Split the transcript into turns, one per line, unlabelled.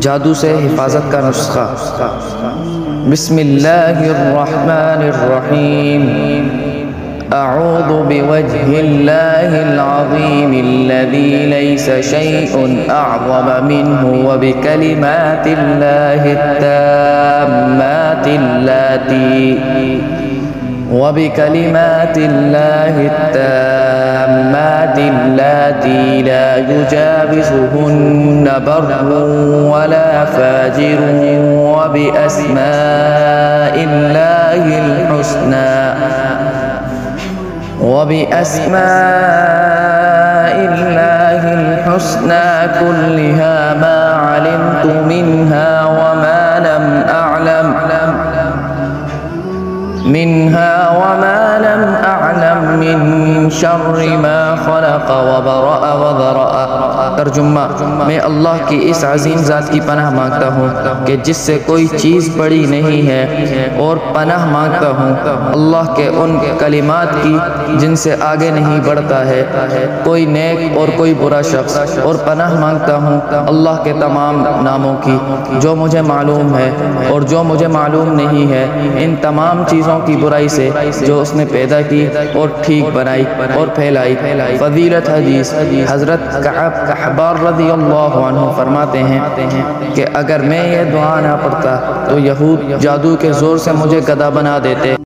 जादू से हिफाजत का नुस्खा। बिस्मिल्लाहिर्रहमानिर्रहीम। अऊज़ु बिवज्हिल्लाहिल अज़ीमिल्लज़ी लैसा शैउन अअज़म मिन्हु व बिकलिमातिल्लाहित ताम्माति अल्लाती ला युजाविज़ुहुन्न बर्रुन वला फाजिरुन व बिअस्माइल्लाहिल हुस्ना कुल्लिहा मा अलिमतु मिन्हा व मा लम अअलम मिन शर्रि मा खलक़ व बरअ व ज़रअ। तर्जुमा, मैं अल्लाह की इस अज़ीम ज़ात की पनाह मांगता हूँ कि जिससे कोई चीज़ बड़ी नहीं है, और पनाह मांगता हूँ अल्लाह के उन कलिमात की जिनसे आगे नहीं बढ़ता है कोई नेक और कोई बुरा शख्स, और पनाह मांगता हूँ अल्लाह के तमाम नामों की जो मुझे मालूम है और जो मुझे मालूम नहीं है, इन तमाम चीज़ों की बुराई से जो उसने पैदा की और ठीक बनाई और फैलाई। फजीलत हदीस हज़रत कअब अहबार रज़ियल्लाहु अन्हु फरमाते हैं कि अगर मैं ये दुआ ना पढ़ता तो यहूद जादू के ज़ोर से मुझे गधा बना देते।